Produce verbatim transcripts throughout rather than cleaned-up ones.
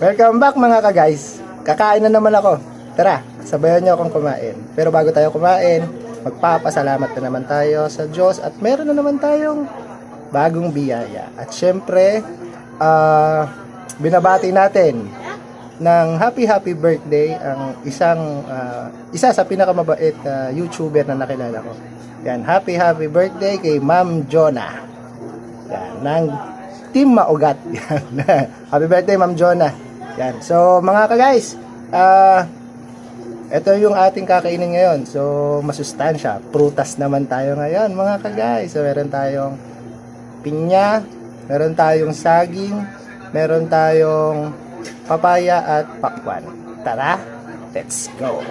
Welcome back mga ka-guys. Kakain na naman ako. Tara, sabayan niyo akong kumain. Pero bago tayo kumain, magpapasalamat na naman tayo sa Diyos at meron na naman tayong bagong biyaya. At syempre, uh, binabati natin ng happy happy birthday ang isang uh, isa sa pinakamabait uh, YouTuber na nakilala ko. Yan, happy happy birthday kay Ma'am Jonah. Yan, ng Team Maugat. Happy birthday, Ma'am Jonah. Yan. So, mga ka-guys, uh, ito yung ating kakainin ngayon. So, masustansya. Prutas naman tayo ngayon, mga ka-guys. So, meron tayong pinya, meron tayong saging, meron tayong papaya at pakwan. Tara, let's go.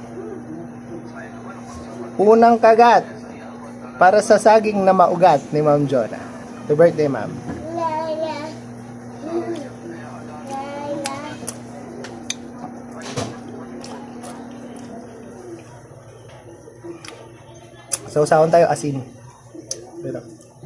Unang kagat para sa saging na maugat ni Ma'am Jonah. Happy birthday, Ma'am. So, saan tayo asin. Pero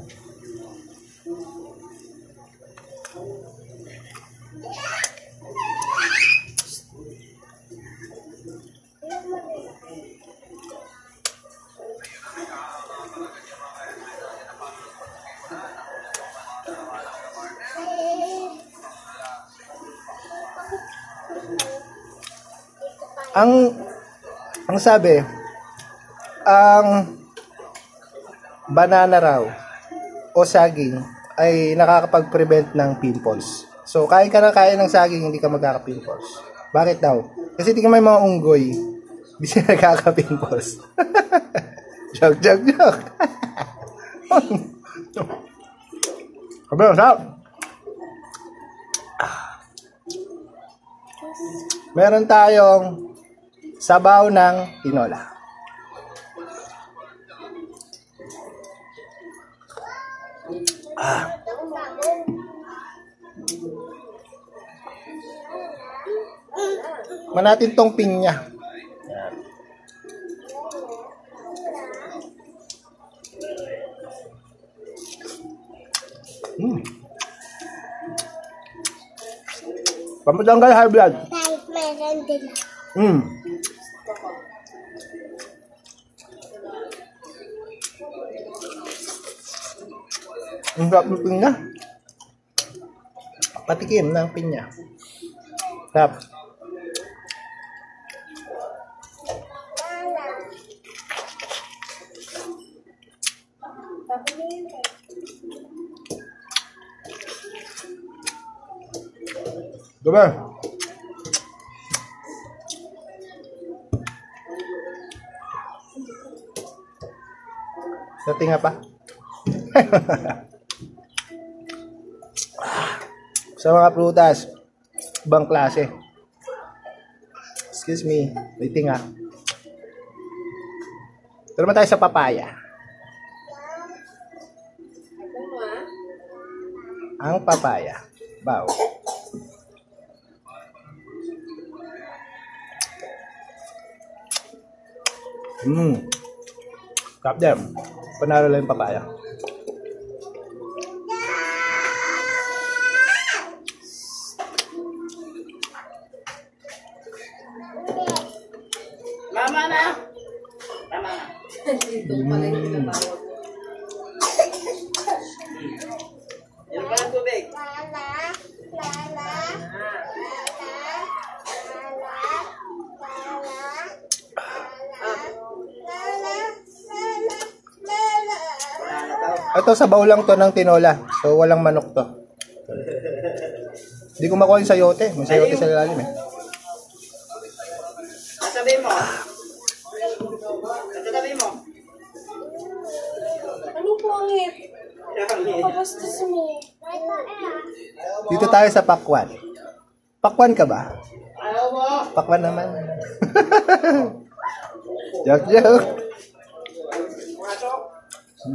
ang ang sabi, ang banana raw o saging ay nakakapag-prevent ng pimples. So, kain ka na kain ng saging, hindi ka magkaka-pimples. Bakit daw? Kasi tingnan mo yung mga unggoy, hindi sila nagkaka-pimples. Joke, joke, joke. Sabi, masarap. Meron tayong sabaw ng tinola. Ah. Manatin tong pinya. Yan. Hmm. Pampatanggal high blood. Hmm. Ang sarap ng pinya. Patikim ng pinya. Sarap. Diba? Sa tinga pa. Sa mga prutas, ibang klase. Excuse me, waiting ah. Ito naman tayo sa papaya. Ang papaya. Bao. Hmm. Top them. Panalo lang yung papaya. Mama na. Tama na. Dito pala yung tinatawag. Yan pala tubig. Lala. Lala. Ito sabaw lang to ng tinola. So walang manok to. Hindi ko makuha yung sayote. May sayote sa ilalim eh. Sabi mo. Sabi mo. Ano pangit? Kapastos mo. Dito tayo sa pakwan. Pakwan ka ba? Ayaw mo. Pakwan naman. Joke, joke. Hmm.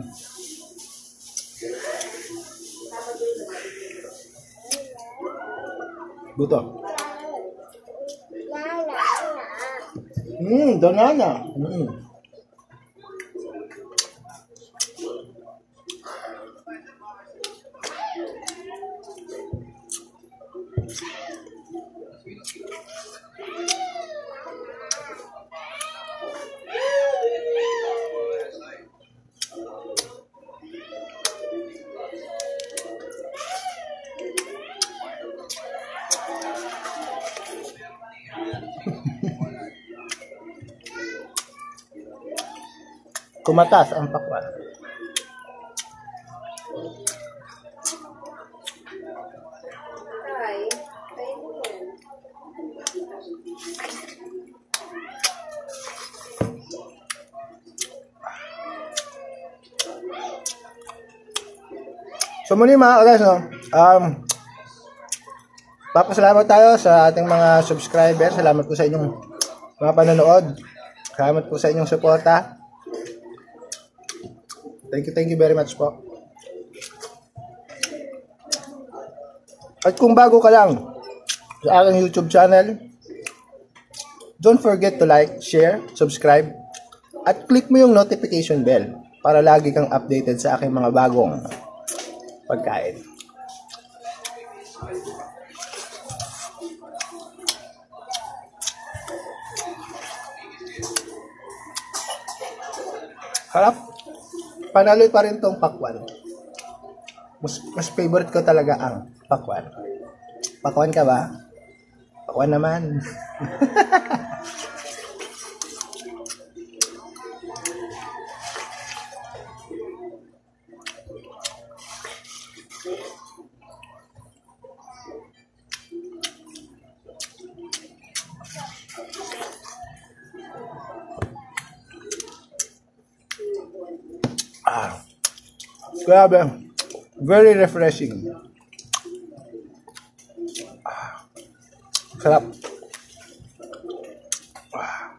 Buto. Hmm, donana. Hmm. Kumatas ang pakwan. Ay, kain mo yan. So muli mga oras, no? Um, papasalamat tayo sa ating mga subscribers. Salamat po sa inyong mga panonood. Salamat po sa inyong suporta. Thank you, thank you very much po. At kung bago ka lang sa aking YouTube channel, don't forget to like, share, subscribe, at click mo yung notification bell para lagi kang updated sa aking mga bagong pagkain. Harap. Panaloy pa rin tong pakwan. Mas, mas favorite ko talaga ang pakwan. Pakwan ka ba? Pakwan naman. Ah, grabe. Very refreshing. Ah, sarap. Ah.